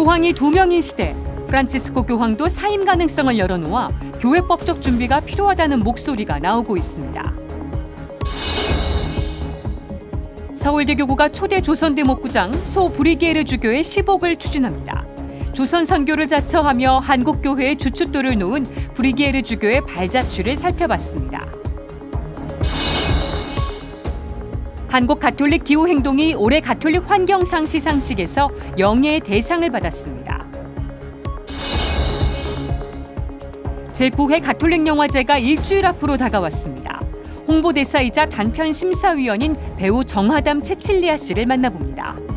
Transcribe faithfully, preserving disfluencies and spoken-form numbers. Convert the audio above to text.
교황이 두 명인 시대, 프란치스코 교황도 사임 가능성을 열어놓아 교회법적 준비가 필요하다는 목소리가 나오고 있습니다. 서울대교구가 초대 조선대목구장 소 브리게르 주교의 시복을 추진합니다. 조선 선교를 자처하며 한국교회의 주춧돌을 놓은 브리게르 주교의 발자취를 살펴봤습니다. 한국 가톨릭 기후행동이 올해 가톨릭 환경상 시상식에서 영예의 대상을 받았습니다. 제구 회 가톨릭 영화제가 일주일 앞으로 다가왔습니다. 홍보대사이자 단편 심사위원인 배우 정하담 채칠리아 씨를 만나봅니다.